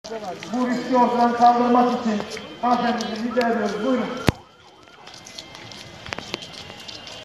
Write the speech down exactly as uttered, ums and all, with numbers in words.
bu riski ortadan kaldırmak için hanımefendimizi rica ediyoruz. Buyurun.